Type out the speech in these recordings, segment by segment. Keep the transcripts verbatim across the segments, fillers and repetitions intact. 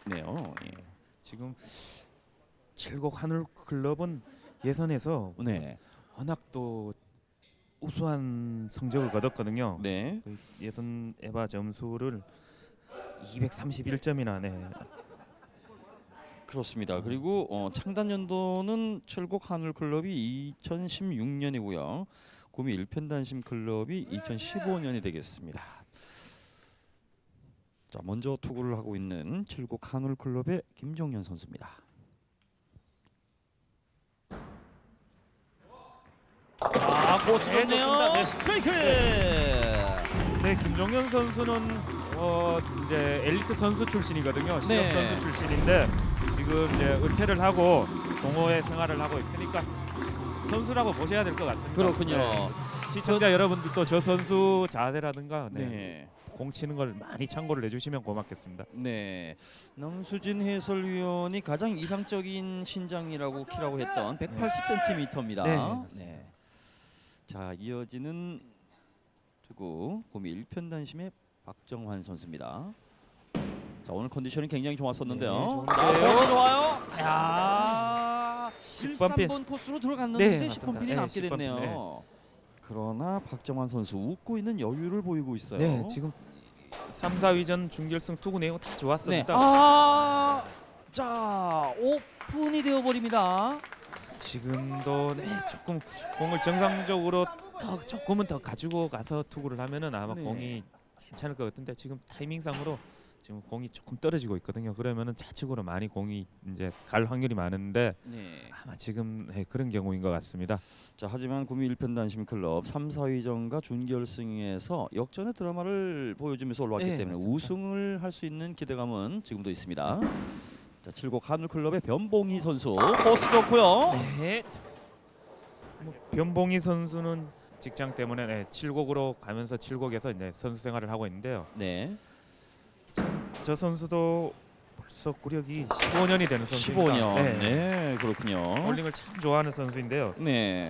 네요. 예. 지금 칠곡 하늘 클럽은 예선에서 네. 워낙 또 우수한 성적을 거뒀거든요. 네. 그 예선 에바 점수를 이백삼십일 점이나 네. 그렇습니다. 그리고 어, 창단 연도는 칠곡 하늘 클럽이 이천십육 년이고요. 구미 일편단심 클럽이 이천십오 년이 되겠습니다. 자, 먼저 투구를 하고 있는 칠곡 하늘 클럽의 김종현 선수입니다. 아, 고수 네, 좋네요. 좋습니다. 네. 스트라이크. 네, 김종현 선수는 어 이제 엘리트 선수 출신이거든요. 실업 네. 선수 출신인데 지금 이제 은퇴를 하고 동호회 생활을 하고 있으니까 선수라고 보셔야 될 것 같습니다. 그렇군요. 네. 시청자 여러분들도 저 선수 자세라든가 네. 네. 공 치는 걸 많이 참고를 해주시면 고맙겠습니다. 네. 남수진 해설위원이 가장 이상적인 신장이라고 키라고 했던 백팔십 센티미터입니다. 네. 네. 자, 이어지는 투구 구미 일편단심의 박정환 선수입니다. 자, 오늘 컨디션이 굉장히 좋았었는데요. 네, 좋은데요. 자, 코스 좋아요. 야, 십 번 핀. 십삼 번 코스로 들어갔는데 네, 십 번 핀이 맞습니다. 남게 네, 십 번 핀, 됐네요. 네. 그러나 박정환 선수 웃고 있는 여유를 보이고 있어요. 네, 지금 삼, 사 위전 준결승 투구 내용 다 네. 좋았습니다. 아, 자, 오픈이 되어 버립니다. 지금도 네, 조금 공을 정상적으로 더 조금은 더 가지고 가서 투구를 하면은 아마 네. 공이 괜찮을 것 같은데 지금 타이밍상으로 지금 공이 조금 떨어지고 있거든요. 그러면은 좌측으로 많이 공이 이제 갈 확률이 많은데 네. 아마 지금 네, 그런 경우인 것 같습니다. 자, 하지만 구미 일편단심 클럽 삼, 사 위전과 준결승에서 역전의 드라마를 보여주면서 올라왔기 네, 때문에 맞습니다. 우승을 할 수 있는 기대감은 지금도 있습니다. 자, 칠곡 하늘 클럽의 변봉희 선수 코스 좋고요. 네. 뭐 변봉희 선수는 직장 때문에 네, 칠곡으로 가면서 칠곡에서 이제 선수 생활을 하고 있는데요. 네. 저 선수도 벌써 구력이 십오 년이 되는 선수입니다. 십오 년. 네. 네, 그렇군요. 볼링을 참 좋아하는 선수인데요. 네.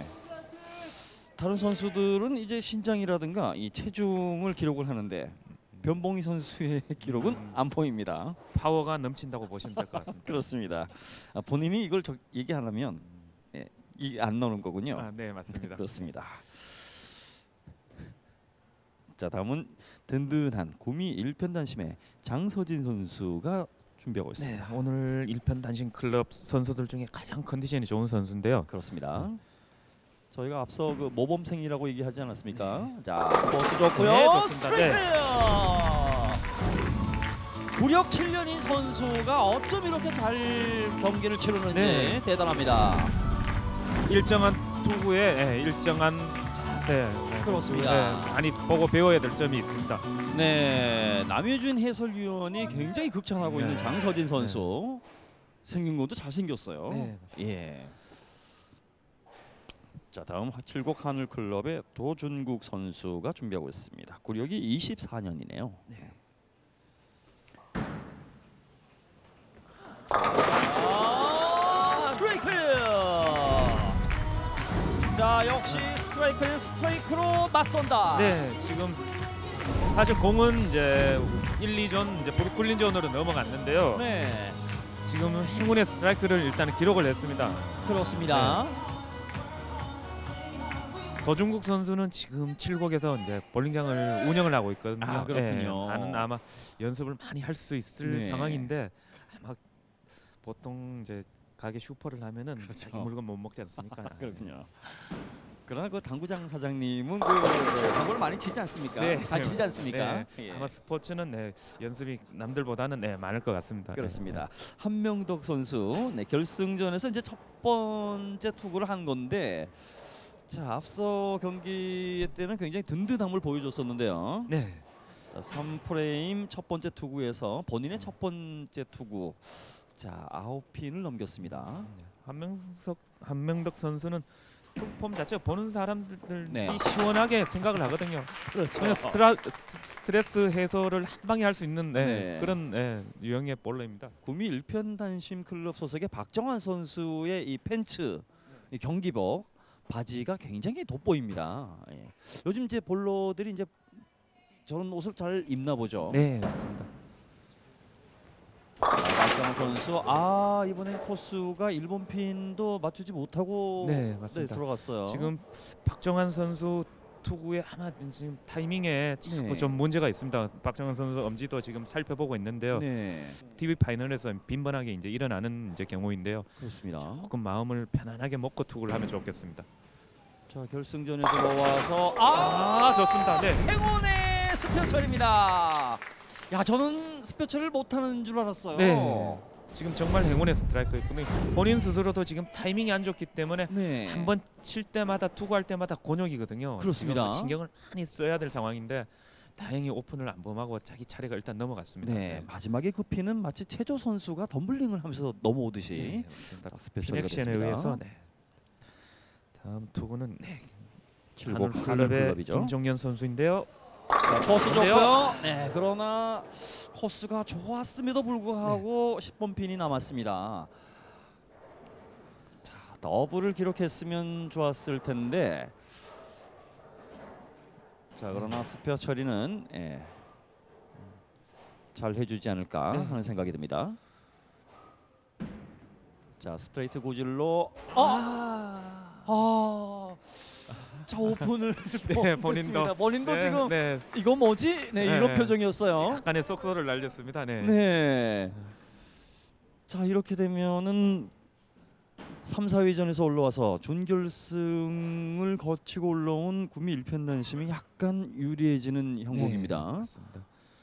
다른 선수들은 이제 신장이라든가 이 체중을 기록을 하는데 변봉희 선수의 기록은 음. 안 보입니다. 파워가 넘친다고 보시면 될 것 같습니다. 그렇습니다. 아, 본인이 이걸 저, 얘기하려면 예, 이게 안 나오는 거군요. 아, 네, 맞습니다. 그렇습니다. 자, 다음은 든든한 구미 일편단심의 장서진 선수가 준비하고 네, 있습니다. 오늘 일편 단신 클럽 선수들 중에 가장 컨디션이 좋은 선수인데요. 그렇습니다. 저희가 앞서 그 모범생이라고 얘기하지 않았습니까? 자, 코스 좋고요. 네, 좋습니다. 스트라이크. 구력 칠 년인 선수가 어쩜 이렇게 잘 경기를 치르는지 네. 대단합니다. 일정한 투구에 네, 일정한 자세 네, 그렇습니다. 네, 많이 보고 배워야 될 점이 있습니다. 네, 남효준 해설위원이 굉장히 극찬하고 네. 있는 장서진 선수. 생긴 것도 잘생겼어요. 네. 예. 자, 다음 칠곡 하늘 클럽의 도준국 선수가 준비하고 있습니다. 구력이 이십사 년이네요. 네. 아, 스트라이크. 자, 역시 스트라이크는 스트라이크로 맞선다. 네, 지금 사실 공은 이제 일, 이 전 이제 브루클린 존으로 넘어갔는데요. 네, 지금은 행운의 스트라이크를 일단 기록을 했습니다. 그렇습니다. 도중국 선수는 지금 칠곡에서 이제 볼링장을 운영을 하고 있거든요. 아, 그렇군요. 네, 많은 아마 연습을 많이 할 수 있을 네. 상황인데 아마 보통 이제 가게 슈퍼를 하면은 그렇죠. 자기 물건 못 먹지 않습니까? 그렇군요. 그러나 그 당구장 사장님은 그 당구를 많이 치지 않습니까? 네. 잘 치지 않습니까? 네, 예. 아마 스포츠는 네, 연습이 남들보다는 네, 많을 것 같습니다. 그렇습니다. 한명덕 선수 네, 결승전에서 이제 첫 번째 투구를 한 건데, 자, 앞서 경기 때는 굉장히 든든함을 보여줬었는데요. 네. 자, 삼 프레임 첫 번째 투구에서 본인의 첫 번째 투구, 자, 아홉 핀을 넘겼습니다. 한명석 한명덕 선수는 폼 자체가 보는 사람들이 네. 시원하게 생각을 하거든요. 그렇죠. 그냥 스트라, 스트레스 해소를 한 방에 할 수 있는 네, 네. 그런 네, 유형의 볼러입니다. 구미 일편단심 클럽 소속의 박정환 선수의 이 팬츠, 이 경기복, 바지가 굉장히 돋보입니다. 예. 요즘 이제 볼러들이 이제 저런 옷을 잘 입나 보죠. 네, 맞습니다. 박정환 선수 아 이번엔 코스가 일본 핀도 맞추지 못하고 네, 맞습니다. 들어갔어요. 지금 박정환 선수 투구에 아마 지금 타이밍에 자꾸 네. 좀 문제가 있습니다. 박정환 선수 엄지도 지금 살펴보고 있는데요. 네, 티비 파이널에서 빈번하게 이제 일어나는 이제 경우인데요. 그렇습니다. 조금 마음을 편안하게 먹고 투구를 하면 좋겠습니다. 자 결승전에 들어와서 아, 아, 좋습니다. 네. 행운의 스페어철입니다. 야 저는 스페어철을 못하는 줄 알았어요. 네. 지금 정말 행운의 스트라이크였군요. 본인 스스로도 지금 타이밍이 안 좋기 때문에 네. 한 번 칠 때마다 투구할 때마다 곤욕이거든요. 그렇습니다. 지금 신경을 많이 써야 될 상황인데 다행히 오픈을 안 범하고 자기 차례가 일단 넘어갔습니다. 네, 마지막에 그 핀은 마치 최조 선수가 덤블링을 하면서 넘어오듯이 네, 맞습니다. 스페어철이 피넥션에 됐습니다. 의해서 네. 다음 투구는 네. 칠곡 한올 하늘 클럽의 클럽이죠. 김종현 선수인데요. 자, 코스 좋은데요? 좋고요. 네, 그러나 코스가 좋았음에도 불구하고 십 번 핀이 남았습니다. 자, 더블을 기록했으면 좋았을 텐데. 자, 그러나 스페어 처리는 예, 잘 해주지 않을까 네. 하는 생각이 듭니다. 자, 스트레이트 고질로 어! 아, 아, 자 오픈을 네, 못 본인도 했습니다. 본인도 네, 지금 네, 이거 뭐지? 네, 네. 이런 표정이었어요. 약간의 속도를 날렸습니다. 네. 네. 자 이렇게 되면은 삼, 사 위전에서 올라와서 준결승을 거치고 올라온 구미 일편단심이 약간 유리해지는 형국입니다. 네, 맞습니다.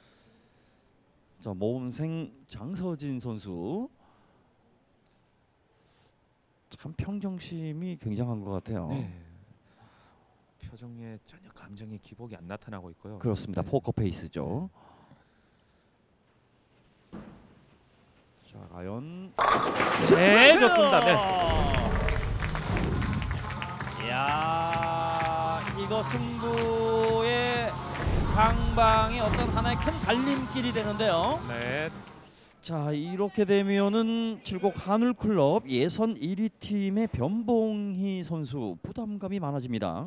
자 모험생 장서진 선수 참 평정심이 굉장한 것 같아요. 네. 표정에 전혀 감정의 기복이 안 나타나고 있고요. 그렇습니다. 네. 포커 페이스죠. 자 과연 네, 좋습니다. 네. 이야 이거 승부의 향방이 어떤 하나의 큰 갈림길이 되는데요. 네. 자 이렇게 되면은 칠곡 한울클럽 예선 일 위 팀의 변봉희 선수 부담감이 많아집니다.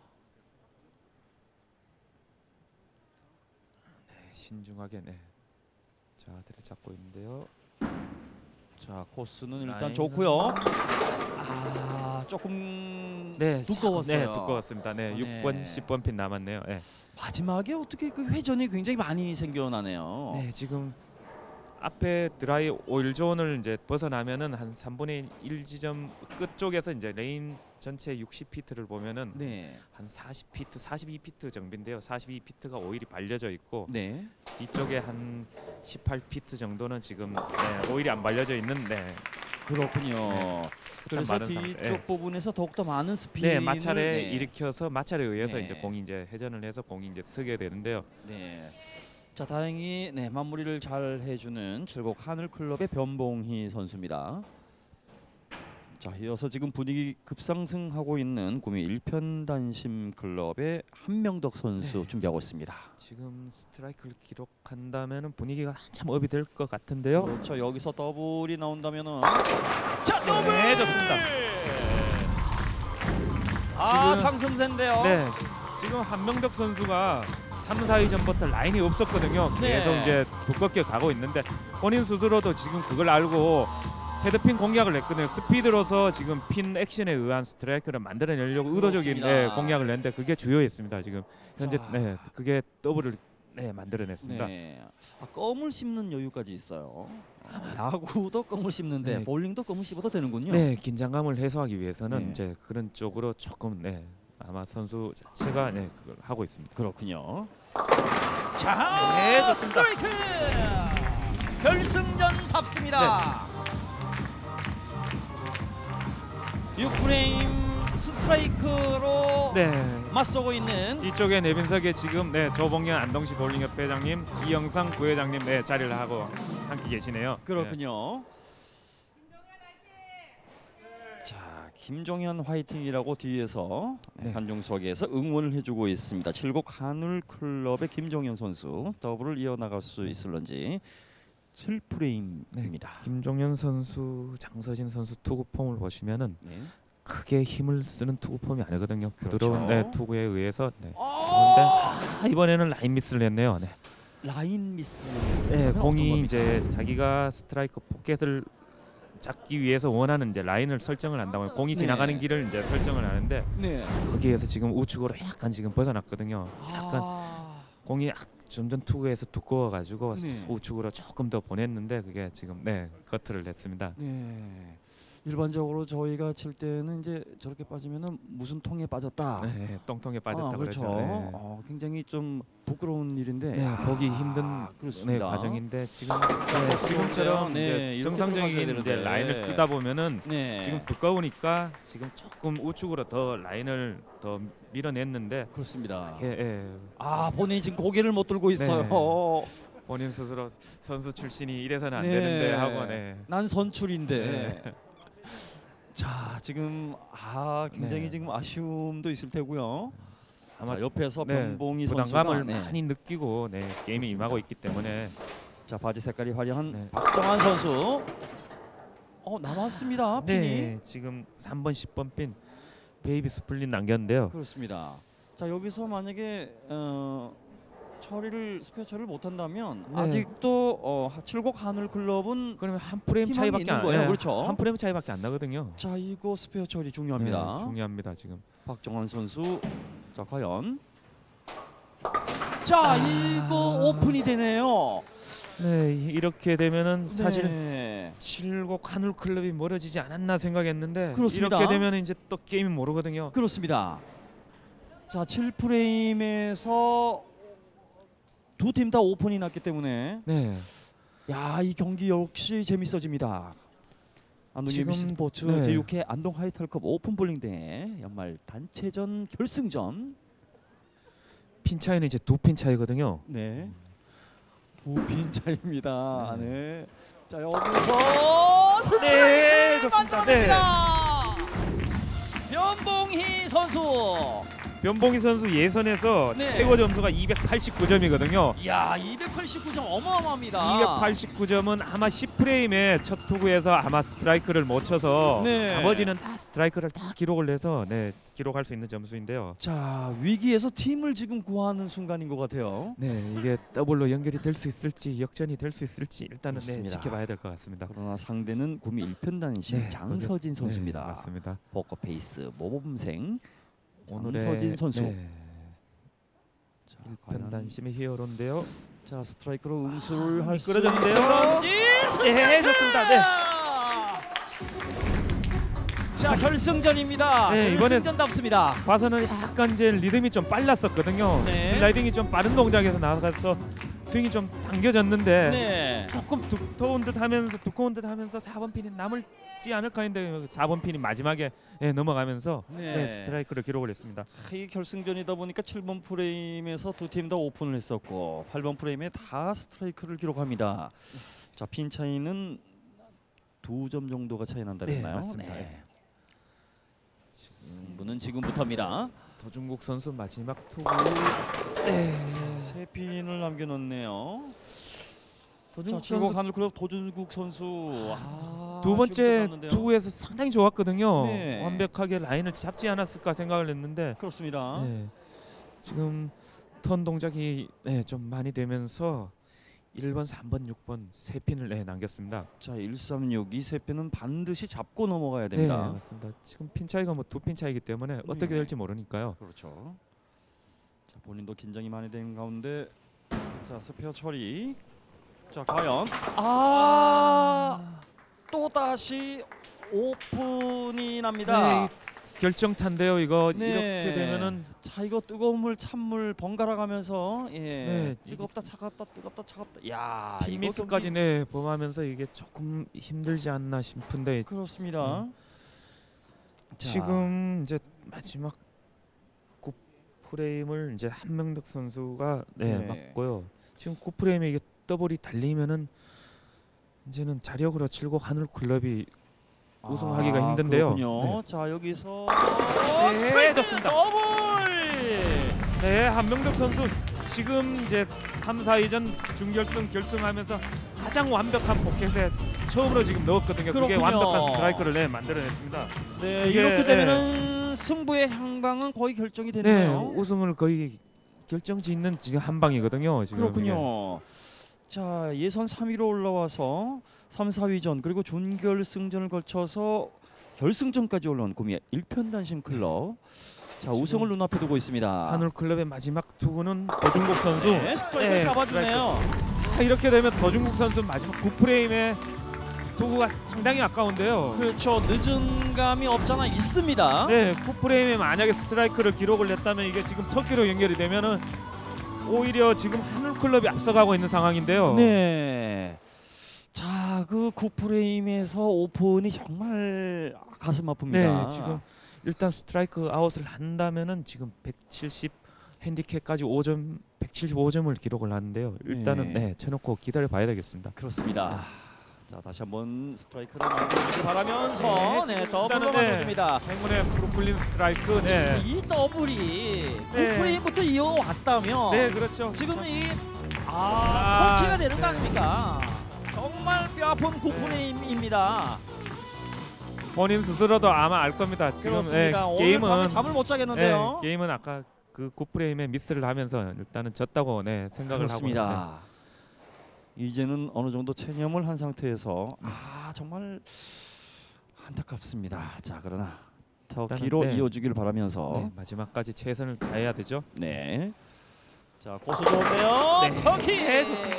네, 신중하게 네. 자, 들을 잡고 있는데요. 자 코스는 일단 라인은- 좋고요. 아 조금 네, 두꺼웠어요. 네, 두꺼웠습니다. 네, 네. 육 번, 십 번 핀 남았네요. 네. 마지막에 어떻게 그 회전이 굉장히 많이 생겨나네요. 네, 지금 앞에 드라이 오일 존을 이제 벗어나면은 한 삼분의 일 지점 끝 쪽에서 이제 레인 전체 육십 피트를 보면은 네. 한 사십 피트, 사십이 피트 정비인데요. 사십이 피트가 오일이 발려져 있고 네. 뒤쪽에 한 십팔 피트 정도는 지금 네, 오일이 안 발려져 있는 네. 그렇군요. 네. 그래서 많은 뒤쪽 상황. 네. 부분에서 더욱더 많은 스피드 네, 마찰에 일으켜서 마찰에 의해서 네. 이제 공이 이제 회전을 해서 공이 이제 서게 되는데요. 네. 자 다행히 네 마무리를 잘 해주는 칠곡 하늘클럽의 변봉희 선수입니다. 자 이어서 지금 분위기 급상승하고 있는 구미 일편단심 클럽의 한명덕 선수 네. 준비하고 있습니다. 지금 스트라이크를 기록한다면은 분위기가 한참 업이 될 것 같은데요. 그렇죠. 여기서 더블이 나온다면은 자 더블 네, 좋습니다. 아 지금- 상승세인데요. 네, 지금 한명덕 선수가 삼, 사 위 전부터 라인이 없었거든요. 네. 계속 이제 두껍게 가고 있는데 본인 스스로도 지금 그걸 알고 헤드핀 공략을 했거든요. 스피드로서 지금 핀 액션에 의한 스트라이크를 만들어내려고 의도적인 그렇습니다. 네, 공략을 냈는데 그게 주요했습니다. 지금 현재 자. 네, 그게 더블을 네, 만들어냈습니다. 네. 아, 껌을 씹는 여유까지 있어요. 아, 야구도 껌을 씹는데 네. 볼링도 껌을 씹어도 되는군요. 네, 긴장감을 해소하기 위해서는 네. 이제 그런 쪽으로 조금 네, 아마 선수 자체가 네, 그걸 하고 있습니다. 그렇군요. 자, 네, 좋습니다. 스트라이크! 결승전 답습니다. 육 프레임 스트라이크로 네. 맞서고 있는 뒤쪽에 내빈석에 지금 네 조봉현 안동시 볼링협 회장님, 이영상 부회장님 네 자리를 하고 함께 계시네요. 그렇군요. 자, 김종현 화이팅이라고 뒤에서 네. 관중석에서 응원을 해주고 있습니다. 칠곡 한울 클럽의 김종현 선수 더블을 이어나갈 수 있을런지 칠 프레임입니다. 네, 김종현 선수, 장서진 선수 투구 폼을 보시면은 네. 크게 힘을 쓰는 투구 폼이 아니거든요. 그렇죠. 부드러운 네, 투구에 의해서 네. 그런데 아, 아, 이번에는 라인 미스를 했네요. 네. 라인 미스. 네, 공이 이제 자기가 스트라이크 포켓을 잡기 위해서 원하는 이제 라인을 설정을 한다고 공이 네. 지나가는 길을 이제 설정을 하는데 네. 거기에서 지금 우측으로 약간 지금 벗어났거든요. 약간 아, 공이 약- 점점 투구에서 두꺼워가지고 네. 우측으로 조금 더 보냈는데 그게 지금 네 커트를 냈습니다. 네. 일반적으로 저희가 칠 때는 이제 저렇게 빠지면은 무슨 통에 빠졌다. 네, 똥통에 빠졌다 아, 그렇죠. 그러죠. 네. 어, 굉장히 좀 부끄러운 일인데. 네, 아, 보기 힘든 네, 그렇습니다. 과정인데 지금 네, 네, 지금처럼 네, 이제 이렇게 정상적인 들어가야 이제 되는데. 라인을 쓰다 보면은 네. 지금 두꺼우니까 지금 조금 우측으로 더 라인을 더 밀어냈는데 그렇습니다. 예, 예. 아, 본인이 지금 고개를 못 들고 있어요. 본인 스스로 선수 출신이 이래서는 안 네. 되는데 하고 네. 난 선출인데. 네. 자, 지금 아 굉장히 네. 지금 아쉬움도 있을 테고요. 아마 자, 옆에서 네, 변봉희 부담감을 선수가 네. 많이 느끼고 네, 게임에 그렇습니다. 임하고 있기 때문에 자, 바지 색깔이 화려한 네. 박정환 선수. 어, 남았습니다. 핀이. 네, 지금 삼 번, 십 번 핀 베이비 스플릿 남겼는데요. 그렇습니다. 자, 여기서 만약에 어, 처리를 스페어 처리를 못 한다면 네. 아직도 어, 칠곡 하늘 클럽은 그러면 한 프레임 희망이 차이밖에 있는 안 거예요. 네, 그렇죠. 한 프레임 차이밖에 안 나거든요. 자, 이거 스페어 처리 중요합니다. 네, 중요합니다 지금. 박정환 선수. 자, 과연 자, 이거 오픈이 되네요. 네, 이렇게 되면은 사실 네. 칠곡 하늘 클럽이 멀어지지 않았나 생각했는데 그렇습니다. 이렇게 되면 이제 또 게임이 모르거든요. 그렇습니다. 자, 칠 프레임에서 두 팀 다 오픈이 났기 때문에 네. 야, 이 경기 역시 재밌어집니다. 안동 지금, 엠비씨 스포츠 네. 제육 회 안동 하이탈컵 오픈 볼링 대회 연말 단체전 결승전. 핀 차이는 이제 두 핀 차이거든요. 네. 두 핀 차입니다. 네. 네. 자, 여기서 네, 좋습니다. 네. 만들어냅니다. 변봉희 선수. 변봉희 선수 예선에서 네. 최고 점수가 이백팔십구 점이거든요. 이야, 이백팔십구 점 어마어마합니다. 이백팔십구 점은 아마 십 프레임에 첫 투구에서 아마 스트라이크를 못 쳐서 네. 나머지는 다 스트라이크를 다 기록을 해서 네, 기록할 수 있는 점수인데요. 자, 위기에서 팀을 지금 구하는 순간인 것 같아요. 네, 이게 더블로 연결이 될 수 있을지 역전이 될 수 있을지 일단은 네, 그렇습니다. 지켜봐야 될 것 같습니다. 그러나 상대는 구미 일 편 단신 네, 장서진 네, 선수입니다. 맞습니다. 포커페이스 모범생 오늘의 장서진 선수. 네, 자, 일 편 과연- 단심의 히어로인데요. 자, 스트라이크로 응수를 할 수 끌어졌는데요. 있어요. 네, 좋습니다. 네. 자, 결승전입니다. 네, 이번엔- 결승전답습니다. 봐서는 약간 이제 리듬이 좀 빨랐었거든요. 네. 슬라이딩이 좀 빠른 동작에서 나가서 스윙이 좀 당겨졌는데 네. 조금 두터운 듯 하면서 두꺼운 듯 하면서 사 번 핀이 남을지 않을까 했는데 사 번 핀이 마지막에 예, 넘어가면서 네. 네, 스트라이크를 기록을 했습니다. 이 결승전이다 보니까 칠 번 프레임에서 두 팀 다 오픈을 했었고 팔 번 프레임에 다 스트라이크를 기록합니다. 자, 핀 차이는 두 점 정도가 차이 난다 네, 그랬나요? 맞습니다. 승부는 지금부터입니다. 도중국 선수 마지막 투구. 네. 세 핀을 남겨놓네요. 자, 도중국 칠곡 선수 하늘클럽 도준국 선수. 아, 두 번째 아쉬움이 좀 났는데요. 투구에서 상당히 좋았거든요. 네. 완벽하게 라인을 잡지 않았을까 생각을 했는데 그렇습니다. 네. 지금 턴 동작이 네, 좀 많이 되면서 일 번, 삼 번, 육 번 세 핀을 네, 남겼습니다. 자, 일삼육이 세 핀은 반드시 잡고 넘어가야 네, 됩니다. 맞습니다. 지금 핀 차이가 뭐 두 핀 차이기 때문에 어떻게 네. 될지 모르니까요. 그렇죠. 자, 본인도 긴장이 많이 되는 가운데 자, 스페어 처리. 자, 과연 아, 또 다시 오픈이 납니다. 네, 결정타인데요. 이거 네. 이렇게 되면은 자, 이거 뜨거운 물 찬물 번갈아 가면서 예. 네, 뜨겁다 차갑다 뜨겁다 차갑다. 야, 핀 이거 미스까지 경기- 네, 범하면서 이게 조금 힘들지 않나 싶은데 그렇습니다. 음. 자, 지금 이제 마지막 구 프레임을 이제 한명덕 선수가 네, 네. 맞고요. 지금 구 프레임에 이게 더블이 달리면은 이제는 자력으로 칠곡 하늘 클럽이 우승하기가 아, 힘든데요. 그렇군요. 네. 자, 여기서 네, 스트레이트 좋습니다. 더블. 네, 한명덕 선수 지금 이제 삼, 사 위전 준결승 결승하면서 가장 완벽한 포켓에 처음으로 지금 넣었거든요. 그게 그렇군요. 완벽한 스트라이크를 네, 만들어냈습니다. 네, 그게, 이렇게 되면은 승부의 향방은 거의 결정이 네, 됐네요. 우승을 거의 결정짓는 지금 한 방이거든요. 지금 이게. 그렇군요. 자, 예선 삼 위로 올라와서 삼, 사 위전 그리고 준결승전을 거쳐서 결승전까지 올라온 구미 일편단심 클럽. 자, 우승을 눈앞에 두고 있습니다. 한울클럽의 마지막 투구는 더중국 선수. 네, 스트라이크를 네, 잡아주네요. 아, 이렇게 되면 더중국 선수 마지막 구 프레임의 투구가 상당히 아까운데요. 그렇죠. 늦은 감이 없잖아 있습니다. 네, 구 프레임에 만약에 스트라이크를 기록을 냈다면 이게 지금 첫 기로 연결이 되면은 오히려 지금 한울클럽이 앞서가고 있는 상황인데요. 네. 자, 그 구 프레임에서 오픈이 정말 가슴 아픕니다. 네, 지금 일단 스트라이크 아웃을 한다면은 지금 백칠십 핸디캡까지 오 점 백칠십오 점을 기록을 하는데요. 일단은 네. 네, 쳐놓고 기다려 봐야 되겠습니다. 그렇습니다. 자, 다시 한번 스트라이크를 만들기 바라면서 네, 네, 지금 더블로 일단은 네. 만들어줍니다. 행운의 브루클린 스트라이크. 네. 이 더블이 네. 구 프레임부터 이어왔다면 네, 그렇죠. 지금 참- 이 아, 아, 폴키가 되는 거 네. 아닙니까? 정말 뼈아픈 구 프레임입니다. 본인 스스로도 아마 알 겁니다. 지금 그렇습니다. 예, 오늘 게임은 밤에 잠을 못 자겠는데요. 예, 게임은 아까 그 구 프레임에 미스를 하면서 일단은 졌다고 네, 생각을 그렇습니다. 하고 이제는 어느 정도 체념을 한 상태에서 아 정말 안타깝습니다. 자, 그러나 더 일단은, 뒤로 네. 이어주기를 바라면서 네, 마지막까지 최선을 다해야 되죠. 네. 자, 고수 좋은데요. 네. 저키. 네, 좋습니다.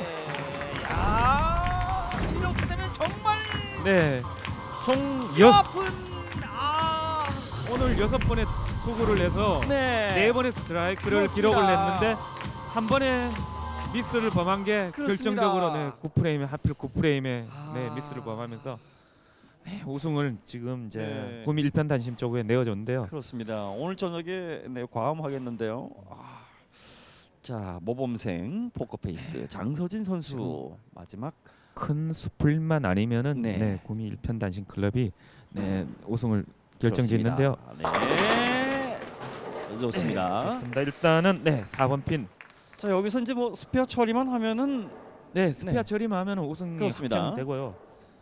야, 이렇게 되면 정말 네, 총 뼈 여, 아픈 아, 오늘 여섯 번의 투구를 해서 네. 네 번의 스트라이크를 그렇습니다. 기록을 냈는데 한 번의 미스를 범한 게 그렇습니다. 결정적으로 네, 구 프레임에 하필 구 프레임에 아. 네, 미스를 범하면서 네, 우승을 지금 이제 네. 구미 일편단심 쪽에 내어줬는데요. 그렇습니다. 오늘 저녁에 네, 과음하겠는데요. 아, 자, 모범생 포커페이스 장서진 선수 마지막 큰 수풀만 아니면은 네. 네. 구미 일편단심 클럽이 네, 우승을 결정짓는데요. 그렇습니다. 네. 좋습니다. 좋습니다. 일단은 네, 사 번 핀. 자, 여기서 이제 뭐 스페어 처리만 하면은 네, 스피어 네. 처리만 하면 우승이 그렇습니다. 확정되고요.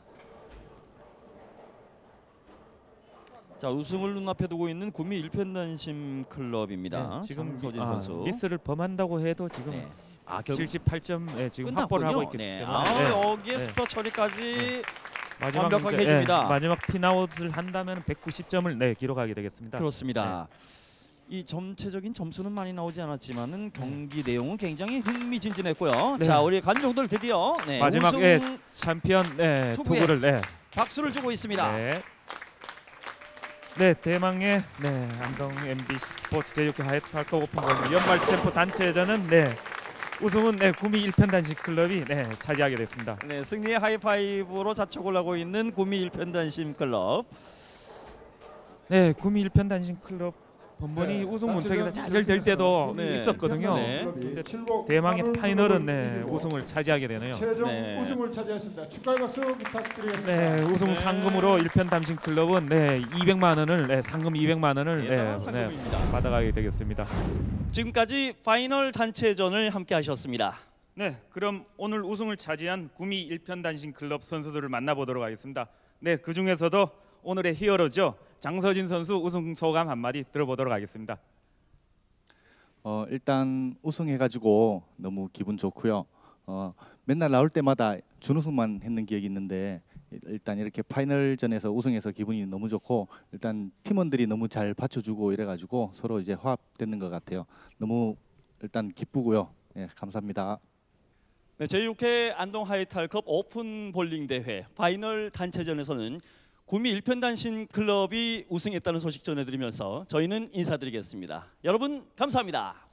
자, 우승을 눈앞에 두고 있는 구미 일편단심 클럽입니다. 네, 지금 장서진 미, 선수. 아, 미스를 범한다고 해도 지금 네. 아, 결국 칠십팔 점 네, 지금 확보를 끝났군요. 하고 있기 네. 때문에 아, 네. 여기에 네. 스페어 처리까지 마지막 완벽하게 이제, 해줍니다. 네, 마지막 핀아웃을 한다면 백구십 점을 네, 기록하게 되겠습니다. 그렇습니다. 이 전체적인 점수는 많이 나오지 않았지만은 경기 내용은 굉장히 흥미진진했고요. 네. 자, 우리 관중들 드디어 네, 마지막, 우승 예, 챔피언 네, 투구에 투구를 네. 박수를 주고 있습니다. 네. 네, 대망의 네, 안동 엠비씨 스포츠 제육 회 하이탈크 오픈 골프 연말 챔프 단체전은 네, 우승은 네, 구미 일편단심 클럽이 네, 차지하게 됐습니다. 네, 승리의 하이파이브로 자축을 하고 있는 구미 일편단심 클럽. 네, 구미 일편단심 클럽 번번이 네, 우승 문턱에서 단체전 좌절될 때도 네. 있었거든요. 네. 근데 칠곡 대망의 파널 파이널은 클럽을 네, 이기고 우승을 차지하게 되네요. 최종 네. 우승을 차지했습니다. 축하의 박수 부탁드리겠습니다. 네, 우승 네. 상금으로 일편단심 클럽은 네, 이백만 원을 네, 상금 이백만 원을 네, 대단한 네, 상금입니다. 받아가게 되겠습니다. 지금까지 파이널 단체전을 함께 하셨습니다. 네, 그럼 오늘 우승을 차지한 구미 일편단심 클럽 선수들을 만나보도록 하겠습니다. 네, 그 중에서도 오늘의 히어로죠. 장서진 선수 우승 소감 한마디 들어보도록 하겠습니다. 어, 일단 우승해가지고 너무 기분 좋고요. 어, 맨날 나올 때마다 준우승만 했는 기억이 있는데 일단 이렇게 파이널전에서 우승해서 기분이 너무 좋고 일단 팀원들이 너무 잘 받쳐주고 이래가지고 서로 이제 화합되는 것 같아요. 너무 일단 기쁘고요. 예, 감사합니다. 네, 제육 회 안동 하이탈컵 오픈 볼링 대회 파이널 단체전에서는 구미 일편단심 클럽이 우승했다는 소식 전해드리면서 저희는 인사드리겠습니다. 여러분 감사합니다.